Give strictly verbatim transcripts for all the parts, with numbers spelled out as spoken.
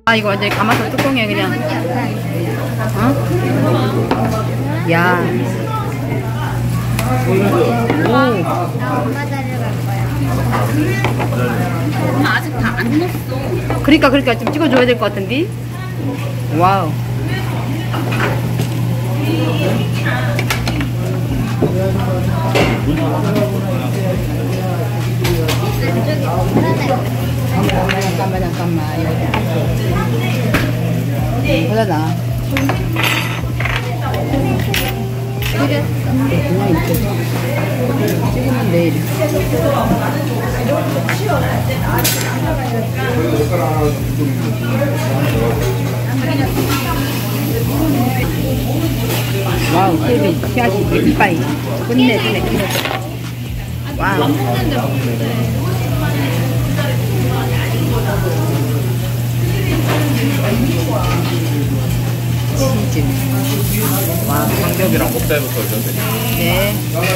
아 이거 완전히 가마솥 뚜껑에 그냥. 어? 야. 오. 엄마 자리를 갈 거야. 엄마 아직 다 안 넣었어. 그러니까 그러니까 좀 찍어줘야 될 것 같은데. 와우. 잠깐만 잠깐만 이거 보자 나. 그냥 이렇게 찍으면 내일. 와우, 케빈, 샤시, 이빠이. 끝내, 끝내, 끝내. 와우. 치즈. 와, 삼겹이랑 목살부터 올려드릴게요. 네.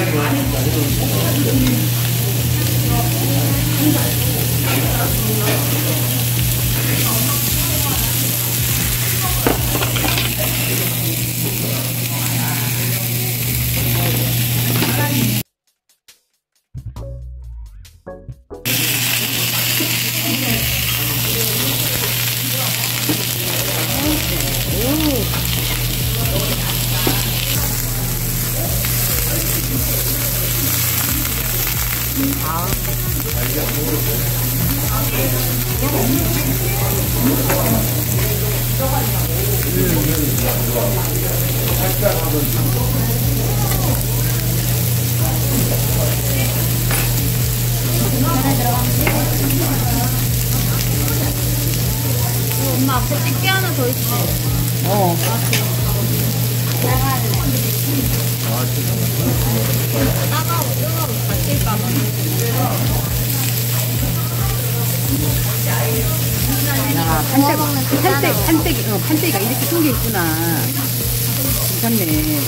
엄마 앞에 집게 하나 더 있지? 어. 따가워, 뜨거워, 다칠까봐. 야, 판때기, 판때기, 판때기, 어, 판때기가 이렇게 큰 게 있구나. 괜찮네.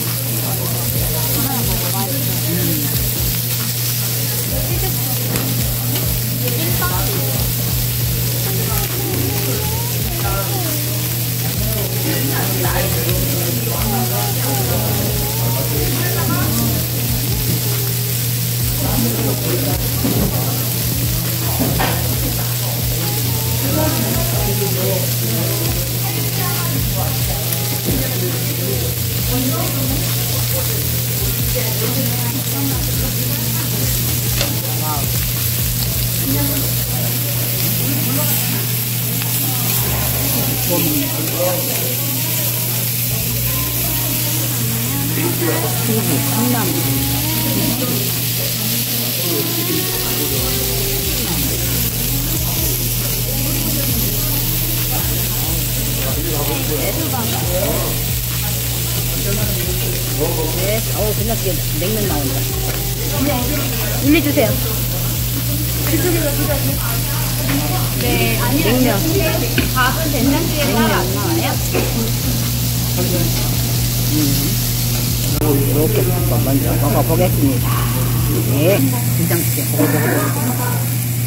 두부, 콩나물. 네, 어우, 끝났게 냉면 나온다. 일리 주세요. 네, 아니요. 냉면. 밥은 된장찌개 따로 안 나와요? 이렇게 한번 먼저 먹어보겠습니다. 네, 된장찌개 먹어보고.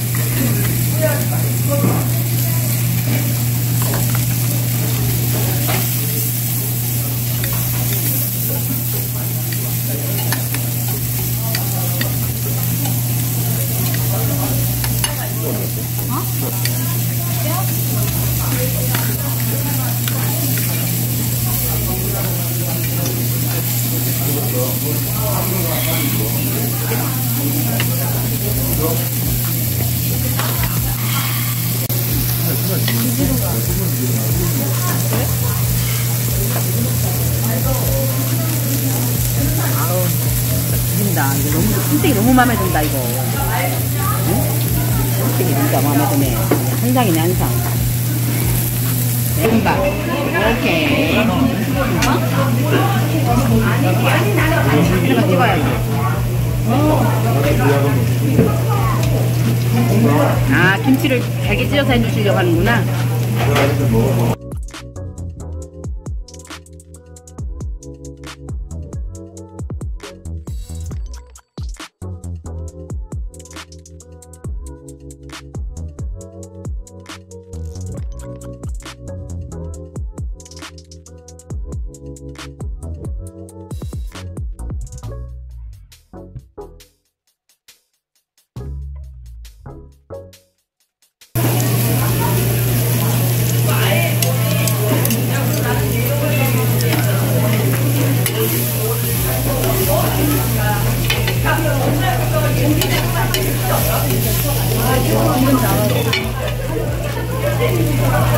아우, 죽인다. 이거 너무, 선택이 너무 마음에 든다, 이거. 응? 선택이 진짜 마음에 드네. 한상이네, 한상. 햄밥. 오케이. 이거 찍어야지. 아, 김치를 잘게 찢어서 해주시려고 하는구나.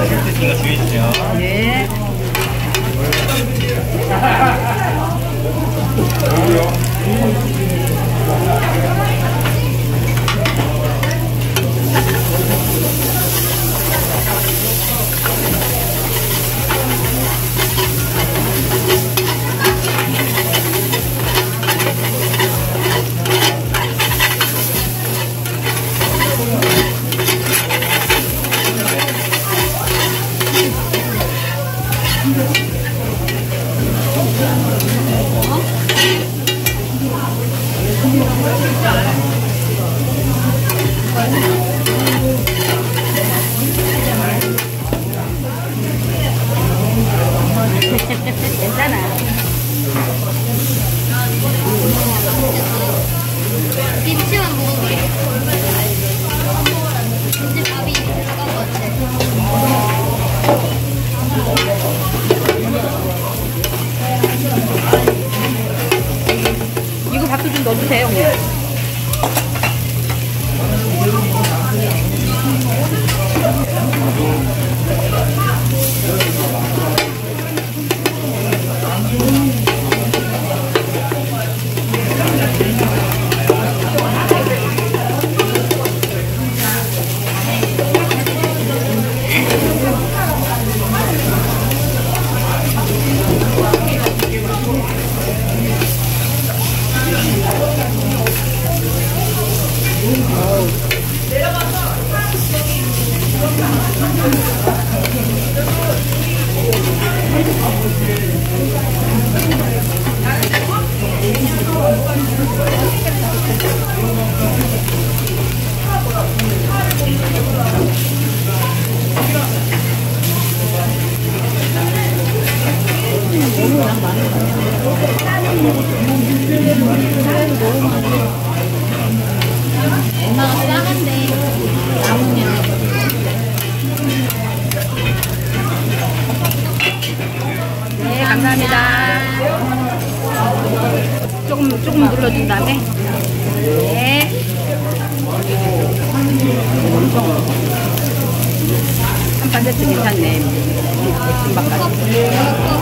이거 주의해주세요. 네. 괜찮아. 김치만 먹어도 돼. 김치 밥이 들어간 것 같아. 이거 밥도 좀 넣어주세요, 그냥. 엄마가 싸간데 남으면 네, 감사합니다. 조금, 조금 눌러준 다음에. 네. 한 반대도 괜찮네. 김밥까지.